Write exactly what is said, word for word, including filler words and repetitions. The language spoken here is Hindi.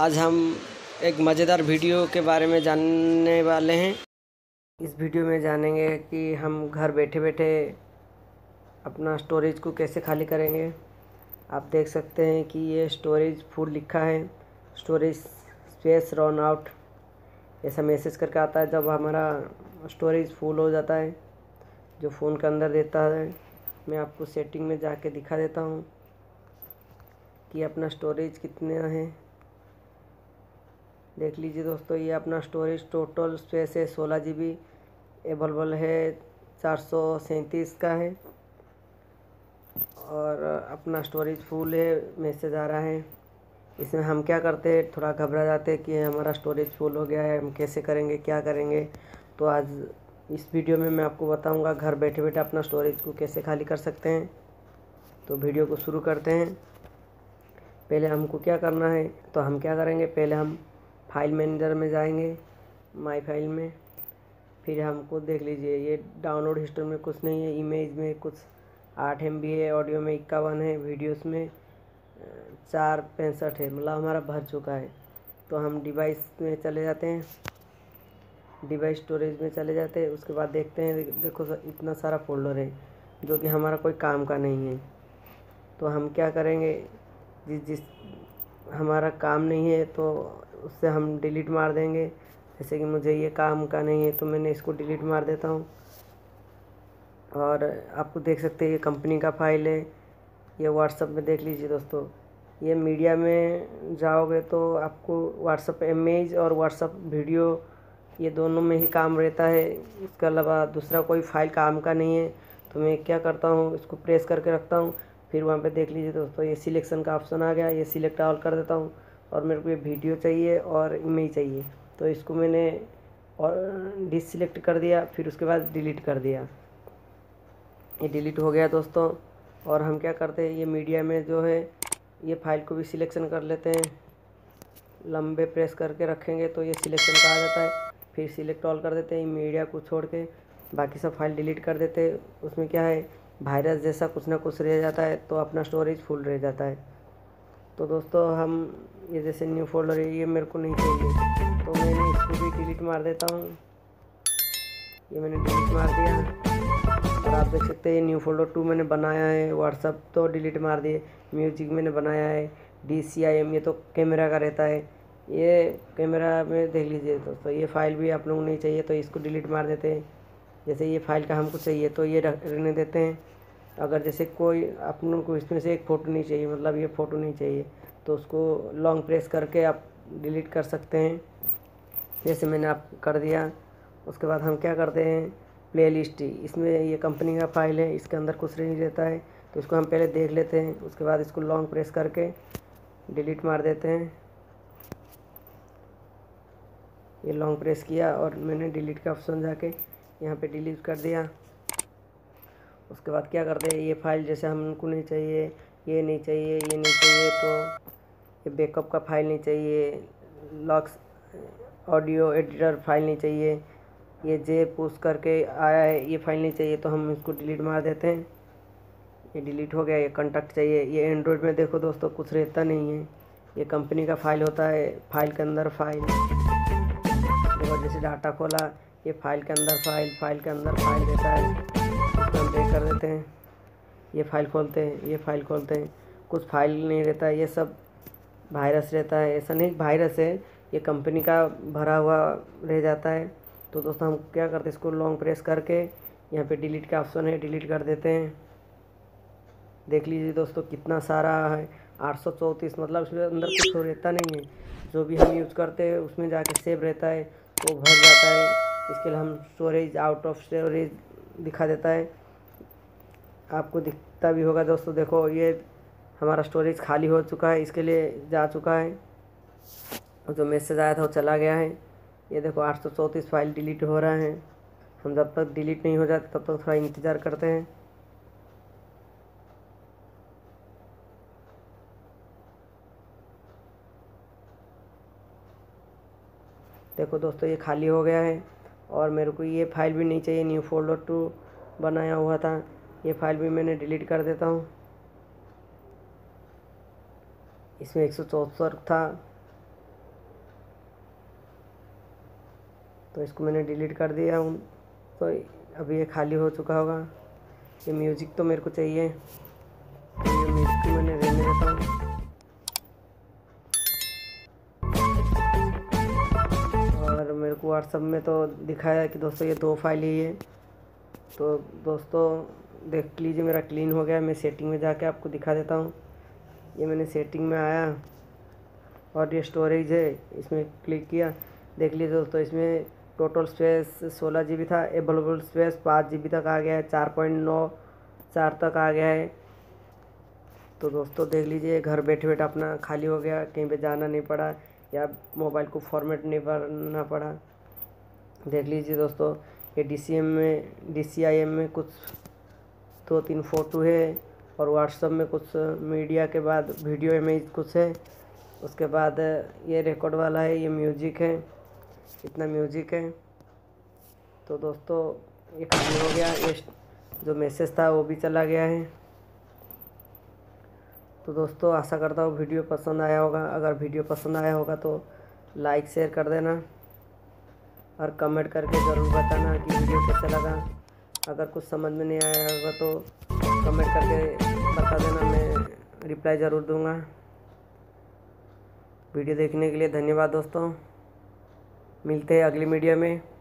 आज हम एक मज़ेदार वीडियो के बारे में जानने वाले हैं। इस वीडियो में जानेंगे कि हम घर बैठे बैठे अपना स्टोरेज को कैसे खाली करेंगे। आप देख सकते हैं कि ये स्टोरेज फुल लिखा है, स्टोरेज स्पेस रन आउट ऐसा मैसेज करके आता है जब हमारा स्टोरेज फुल हो जाता है, जो फ़ोन के अंदर देता है। मैं आपको सेटिंग में जाके दिखा देता हूँ कि अपना स्टोरेज कितना है। देख लीजिए दोस्तों, ये अपना स्टोरेज टोटल स्पेस है सोलह जी बी, अवेलेबल है चार सौ सैंतीस का है और अपना स्टोरेज फुल है, मैसेज आ रहा है। इसमें हम क्या करते हैं, थोड़ा घबरा जाते हैं कि हमारा स्टोरेज फुल हो गया है, हम कैसे करेंगे, क्या करेंगे। तो आज इस वीडियो में मैं आपको बताऊंगा घर बैठे बैठे अपना स्टोरेज को कैसे खाली कर सकते हैं। तो वीडियो को शुरू करते हैं। पहले हमको क्या करना है, तो हम क्या करेंगे, पहले हम फाइल मैनेजर में जाएंगे, माई फाइल में। फिर हमको देख लीजिए, ये डाउनलोड हिस्ट्री में कुछ नहीं है, इमेज में कुछ आठ एम बी है, ऑडियो में इक्यावन है, वीडियोस में चार पैंसठ है, मतलब हमारा भर चुका है। तो हम डिवाइस में चले जाते हैं, डिवाइस स्टोरेज में चले जाते हैं। उसके बाद देखते हैं, देखो इतना सारा फोल्डर है जो कि हमारा कोई काम का नहीं है। तो हम क्या करेंगे, जिस जिस हमारा काम नहीं है तो उससे हम डिलीट मार देंगे। जैसे कि मुझे ये काम का नहीं है तो मैंने इसको डिलीट मार देता हूँ। और आपको देख सकते हैं ये कंपनी का फाइल है, ये व्हाट्सएप में देख लीजिए दोस्तों। ये मीडिया में जाओगे तो आपको व्हाट्सएप इमेज और व्हाट्सएप वीडियो ये दोनों में ही काम रहता है। इसके अलावा दूसरा कोई फाइल काम का नहीं है। तो मैं क्या करता हूँ, इसको प्रेस करके रखता हूँ। फिर वहाँ पे देख लीजिए दोस्तों, ये सिलेक्शन का ऑप्शन आ गया, ये सिलेक्ट ऑल कर देता हूँ। और मेरे को ये वीडियो चाहिए और इमेज चाहिए, तो इसको मैंने और डिससिलेक्ट कर दिया, फिर उसके बाद डिलीट कर दिया। ये डिलीट हो गया दोस्तों। और हम क्या करते हैं, ये मीडिया में जो है ये फाइल को भी सिलेक्शन कर लेते हैं, लंबे प्रेस करके रखेंगे तो ये सिलेक्शन का आ जाता है। फिर सिलेक्ट ऑल कर देते हैं, मीडिया को छोड़ के बाकी सब फाइल डिलीट कर देते हैं। उसमें क्या है, वायरस जैसा कुछ ना कुछ रह जाता है तो अपना स्टोरेज फुल रह जाता है। तो दोस्तों हम ये जैसे न्यू फोल्डर है, ये मेरे को नहीं चाहिए तो मैंने इसको भी डिलीट मार देता हूँ। ये मैंने डिलीट मार दिया और आप देख सकते हैं ये न्यू फोल्डर टू मैंने बनाया है। व्हाट्सअप तो डिलीट मार दिए, म्यूजिक मैंने बनाया है, डी सी आई एम ये तो कैमरा का रहता है। ये कैमरा में देख लीजिए दोस्तों, ये फाइल भी आप लोगों को नहीं चाहिए तो इसको डिलीट मार देते हैं। जैसे ये फाइल का हमको चाहिए तो ये रहने देते हैं। अगर जैसे कोई आप लोगों को इसमें से एक फ़ोटो नहीं चाहिए, मतलब ये फ़ोटो नहीं चाहिए, तो उसको लॉन्ग प्रेस करके आप डिलीट कर सकते हैं, जैसे मैंने आप कर दिया। उसके बाद हम क्या करते हैं, प्ले लिस्ट, इसमें ये कंपनी का फाइल है, इसके अंदर कुछ नहीं रहता है तो इसको हम पहले देख लेते हैं। उसके बाद इसको लॉन्ग प्रेस करके डिलीट मार देते हैं। ये लॉन्ग प्रेस किया और मैंने डिलीट का ऑप्शन जाके यहाँ पे डिलीट कर दिया। उसके बाद क्या करते हैं, ये फाइल जैसे हमको नहीं चाहिए, ये नहीं चाहिए, ये नहीं चाहिए, तो ये बैकअप का फाइल नहीं चाहिए, लॉक्स ऑडियो एडिटर फाइल नहीं चाहिए, ये जे पुश करके आया है ये फाइल नहीं चाहिए, तो हम इसको डिलीट मार देते हैं। ये डिलीट हो गया। ये कॉन्टैक्ट चाहिए, ये एंड्रॉयड में देखो दोस्तों कुछ रहता नहीं है, ये कंपनी का फाइल होता है, फाइल के अंदर फाइल। देखो जैसे डाटा खोला, ये फाइल के अंदर फाइल, फाइल के अंदर फाइल रहता है, इसको हम पे कर देते हैं। ये फाइल खोलते हैं, ये फाइल खोलते हैं, कुछ फाइल नहीं रहता है, ये सब वायरस रहता है। ऐसा नहीं वायरस है, ये कंपनी का भरा हुआ रह जाता है। तो दोस्तों हम क्या करते हैं, इसको लॉन्ग प्रेस करके यहाँ पे डिलीट का ऑप्शन है, डिलीट कर देते हैं। देख लीजिए दोस्तों कितना सारा है, आठ सौ चौंतीस, मतलब उसमें अंदर कुछ रहता नहीं है। जो भी हम यूज़ करते हैं उसमें जाके सेव रहता है तो भर जाता है। इसके लिए हम स्टोरेज आउट ऑफ स्टोरेज दिखा देता है, आपको दिखता भी होगा दोस्तों। देखो ये हमारा स्टोरेज खाली हो चुका है, इसके लिए जा चुका है, जो मैसेज आया था वो चला गया है। ये देखो आठ सौ चौंतीस फाइल डिलीट हो रहा है। हम जब तक डिलीट नहीं हो जाते तब तक थोड़ा इंतज़ार करते हैं। देखो दोस्तों ये खाली हो गया है और मेरे को ये फाइल भी नहीं चाहिए, न्यू फोल्डर टू बनाया हुआ था, ये फाइल भी मैंने डिलीट कर देता हूँ। इसमें एक सौ चौंसठ था, तो इसको मैंने डिलीट कर दिया हूँ। तो अभी ये खाली हो चुका होगा। ये म्यूज़िक तो मेरे को चाहिए, तो ये म्यूज़िक मैंने रहने देता हूँ। और मेरे को व्हाट्सएप में तो दिखाया कि दोस्तों ये दो फाइल ही है। तो दोस्तों देख लीजिए मेरा क्लीन हो गया। मैं सेटिंग में जाके आपको दिखा देता हूँ। ये मैंने सेटिंग में आया और ये स्टोरेज है, इसमें क्लिक किया। देख लीजिए दोस्तों, इसमें टोटल स्पेस सोलह जी बी था, अवेलेबल स्पेस पाँच जी बी तक आ गया है, चार पॉइंट नौ चार तक आ गया है। तो दोस्तों देख लीजिए, घर बैठे बैठे अपना खाली हो गया, कहीं पे जाना नहीं पड़ा या मोबाइल को फॉर्मेट नहीं करना पड़ा। देख लीजिए दोस्तों, ये डी सी एम में डी सी आई एम में कुछ दो तीन फ़ोटो है और व्हाट्सएप में कुछ मीडिया के बाद वीडियो इमेज कुछ है। उसके बाद ये रिकॉर्ड वाला है, ये म्यूजिक है, इतना म्यूजिक है। तो दोस्तों ये खाली हो गया। ये जो मैसेज था वो भी चला गया है। तो दोस्तों आशा करता हूँ वीडियो पसंद आया होगा। अगर वीडियो पसंद आया होगा तो लाइक शेयर कर देना और कमेंट करके ज़रूर बताना कि वीडियो कैसा लगा। अगर कुछ समझ में नहीं आया होगा तो कमेंट करके बता देना, मैं रिप्लाई ज़रूर दूंगा। वीडियो देखने के लिए धन्यवाद दोस्तों। मिलते हैं अगली वीडियो में।